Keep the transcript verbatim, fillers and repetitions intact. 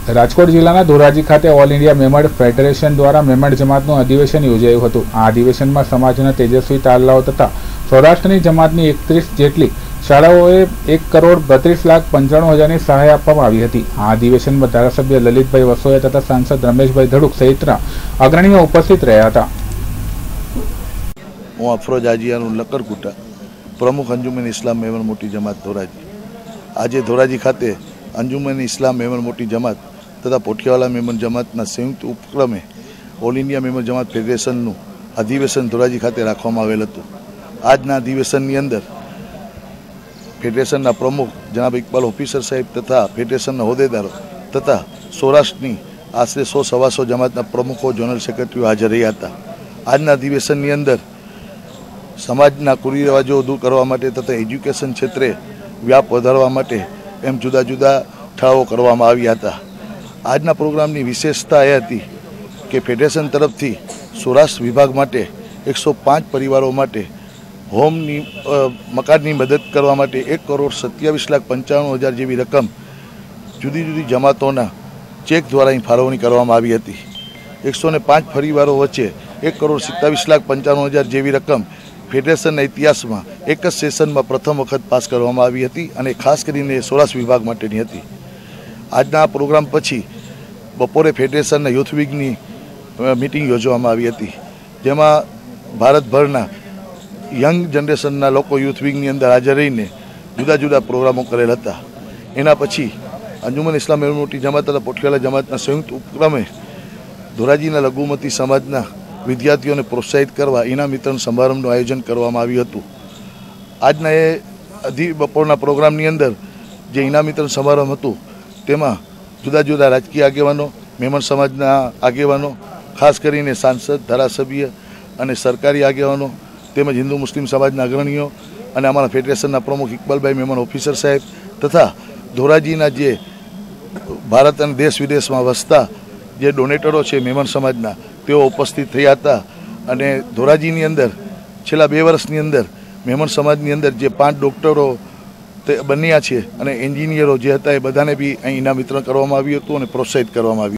રાજકોટ જિલ્લાના ધોરાજી ખાતે all India Memon federation દ્વારા મેમણ જમાતનું અધિવેશન યોજાયું હતું। આ અધિવેશનમાં સમાજના તેજસ્વી તારલાઓ તથા સૌરાષ્ટ્રની જમાતની એકત્રીસ જેટલી શાળાઓએ એક કરોડ બત્રીસ લાખ પંચાણું હજારની સહાય આપવામાં આવી હતી। આ અધિવેશનમાં ધારાસભ્ય લલિતભાઈ વસોયા તથા સાંસદ રમેશભાઈ ધડુક સહિતના અગ્રણીઓ ઉપસ્થિત રહ્યા હતા। હું અફરોજ આજીયાનું લકરકુટા પ્રમુખ અંજુમન ઇસ્લામ મેમણ મોટી જમાત ધોરાજી। આજે ધોરાજી ખાતે અંજુમન ઇસ્લામ મેમણ મોટી જમાત તથા પોઠિયાવાલા મેમણ જમાતના સંયુક્ત ઉપક્રમે ઓલ ઇન્ડિયા મેમણ જમાત ફેડરેશનનું અધિવેશન ધોરાજી ખાતે રાખવામાં આવેલ હતું। આજના અધિવેશનની અંદર ફેડરેશનના પ્રમુખ જનાબ ઇકબાલ ઓફિસર સાહેબ તથા ફેડરેશનના હોદ્દેદારો તથા સૌરાષ્ટ્રની આશરે સો સવાસો જમાતના પ્રમુખો જોનલ સેક્રેટરીઓ હાજર રહ્યા હતા। આજના અધિવેશનની અંદર સમાજના કુરિવાજો દૂર કરવા માટે તથા એજ્યુકેશન ક્ષેત્રે વ્યાપ વધારવા માટે એમ જુદા જુદા ઠરાવો કરવામાં આવ્યા હતા। આજના પ્રોગ્રામની વિશેષતા એ હતી કે ફેડરેશન તરફથી સૌરાષ્ટ્ર વિભાગ માટે એકસો પાંચ પરિવારો માટે હોમની મકાનની મદદ કરવા માટે એક કરોડ સત્યાવીસ લાખ પંચાણું હજાર જેવી રકમ જુદી જુદી જમાતોના ચેક દ્વારા અહીં ફાળવણી કરવામાં આવી હતી। એકસો ને પાંચ પરિવારો વચ્ચે એક કરોડ સિત્તાવીસ લાખ પંચાણું હજાર જેવી રકમ ફેડરેશનના ઇતિહાસમાં એક જ સેશનમાં પ્રથમ વખત પાસ કરવામાં આવી હતી અને ખાસ કરીને સૌરાષ્ટ્ર વિભાગ માટેની હતી। આજના પ્રોગ્રામ પછી બપોરે ફેડરેશનના યુથ વિંગની મિટિંગ યોજવામાં આવી હતી, જેમાં ભારતભરના યંગ જનરેશનના લોકો યુથ વિંગની અંદર હાજર રહીને જુદા જુદા પ્રોગ્રામો કરેલ હતા। એના પછી અંજુમન ઇસ્લામ મેમણ મોટી જમાત તથા પોઠિયાવાલા જમાતના સંયુક્ત ઉપક્રમે ધોરાજીના લઘુમતી સમાજના વિદ્યાર્થીઓને પ્રોત્સાહિત કરવા ઇનામ વિતરણ સમારંભનું આયોજન કરવામાં આવ્યું હતું। આજના એ અધિ બપોરના પ્રોગ્રામની અંદર જે ઇનામ વિતરણ સમારંભ હતું તેમાં જુદા જુદા રાજકીય આગેવાનો, મેમણ સમાજના આગેવાનો, ખાસ કરીને સાંસદ, ધારાસભ્ય અને સરકારી આગેવાનો તેમજ હિન્દુ મુસ્લિમ સમાજના અગ્રણીઓ અને અમારા ફેડરેશનના પ્રમુખ ઇકબાલભાઈ મેમણ ઓફિસર સાહેબ તથા ધોરાજીના જે ભારત અને દેશ વિદેશમાં વસતા જે ડોનેટરો છે મેમણ સમાજના તેઓ ઉપસ્થિત થયા હતા। અને ધોરાજીની અંદર છેલ્લા બે વર્ષની અંદર મેમણ સમાજની અંદર જે પાંચ ડૉક્ટરો બન્યા છે અને એન્જિનિયરો જે હતા એ બધાને બી અહીં ઇનામ વિતરણ કરવામાં આવ્યું હતું અને પ્રોત્સાહિત કરવામાં આવ્યું।